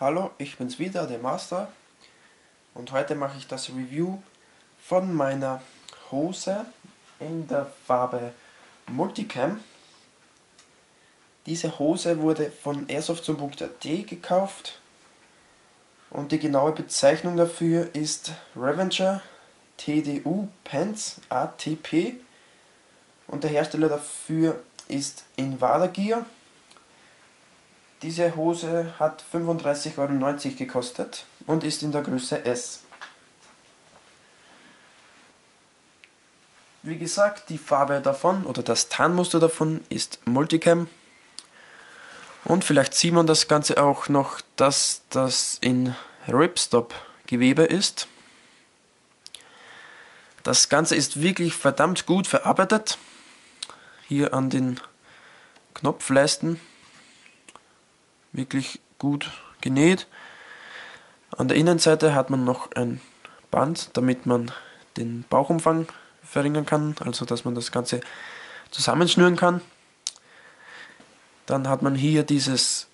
Hallo, ich bin's wieder, der Master, und heute mache ich das Review von meiner Hose in der Farbe Multicam. Diese Hose wurde von airsoft.at gekauft und die genaue Bezeichnung dafür ist Revenger TDU Pants ATP und der Hersteller dafür ist Invada Gear. Diese Hose hat 35,90 € gekostet und ist in der Größe S. Wie gesagt, die Farbe davon oder das Tarnmuster davon ist Multicam. Und vielleicht sieht man das Ganze auch noch, dass das in Ripstop Gewebe ist. Das Ganze ist wirklich verdammt gut verarbeitet. Hier an den Knopfleisten wirklich gut genäht. An der Innenseite hat man noch ein Band, damit man den Bauchumfang verringern kann, also dass man das Ganze zusammenschnüren kann. Dann hat man hier dieses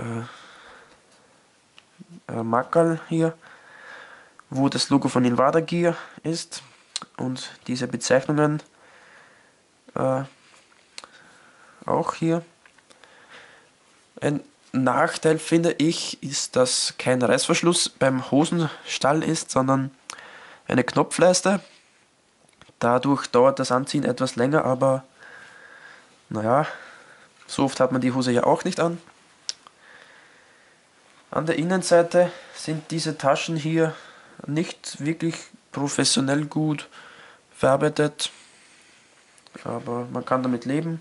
Mackerl hier, wo das Logo von Invada Gear ist und diese Bezeichnungen auch hier. Ein Nachteil, finde ich, ist, dass kein Reißverschluss beim Hosenstall ist, sondern eine Knopfleiste. Dadurch dauert das Anziehen etwas länger, aber naja, so oft hat man die Hose ja auch nicht an. An der Innenseite sind diese Taschen hier nicht wirklich professionell gut verarbeitet, aber man kann damit leben.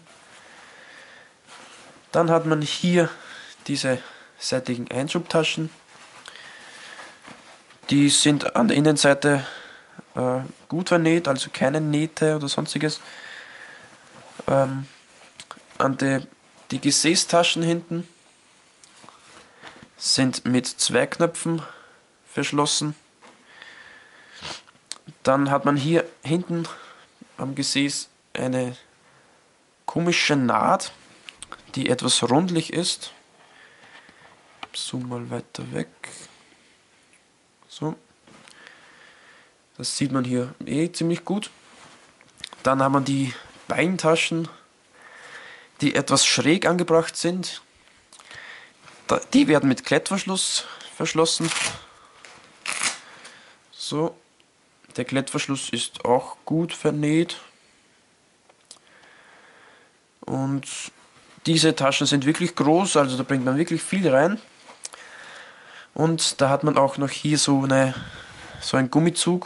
Dann hat man hier diese seitigen Einschubtaschen. Die sind an der Innenseite gut vernäht, also keine Nähte oder sonstiges. Die Gesäßtaschen hinten sind mit zwei Knöpfen verschlossen. Dann hat man hier hinten am Gesäß eine komische Naht, die etwas rundlich ist. Zoom mal weiter weg. So. Das sieht man hier ziemlich gut. Dann haben wir die Beintaschen, die etwas schräg angebracht sind. Die werden mit Klettverschluss verschlossen. So. Der Klettverschluss ist auch gut vernäht. Und diese Taschen sind wirklich groß, also da bringt man wirklich viel rein. Und da hat man auch noch hier so einen Gummizug,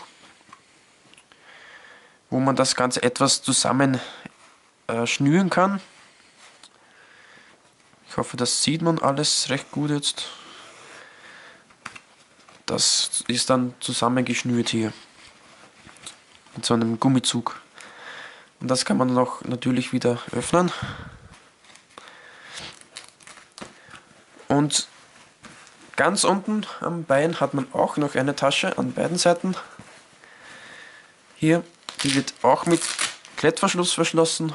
wo man das Ganze etwas zusammen schnüren kann. Ich hoffe, das sieht man alles recht gut jetzt. Das ist dann zusammengeschnürt hier mit so einem Gummizug. Und das kann man noch natürlich wieder öffnen. Und ganz unten am Bein hat man auch noch eine Tasche an beiden Seiten. Hier, die wird auch mit Klettverschluss verschlossen.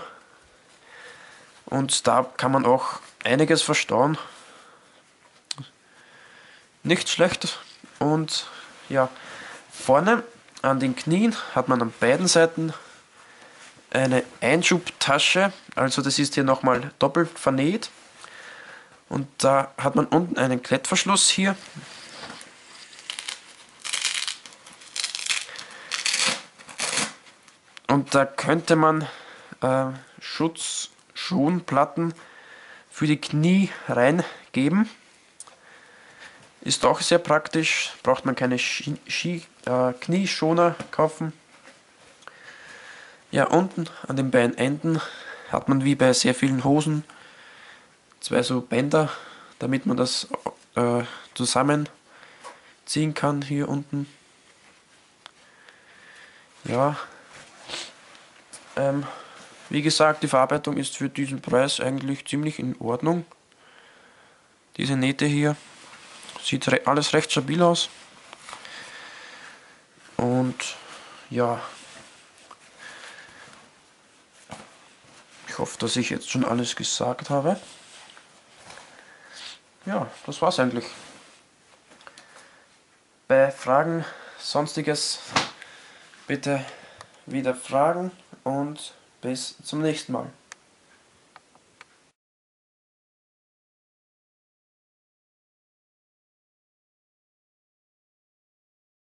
Und da kann man auch einiges verstauen. Nicht schlecht. Und ja, vorne an den Knien hat man an beiden Seiten eine Einschubtasche. Also das ist hier nochmal doppelt vernäht. Und da hat man unten einen Klettverschluss hier. Und da könnte man Schutzschonplatten für die Knie reingeben. Ist auch sehr praktisch, braucht man keine Knieschoner kaufen. Ja, unten an den Beinenden hat man wie bei sehr vielen Hosen zwei so Bänder, damit man das zusammenziehen kann hier unten. Ja, wie gesagt, die Verarbeitung ist für diesen Preis eigentlich ziemlich in Ordnung. Diese Nähte hier, sieht alles recht stabil aus. Und ja, ich hoffe, dass ich jetzt schon alles gesagt habe. Ja, das war's eigentlich. bei Fragen, sonstiges bitte wieder fragen und bis zum nächsten Mal.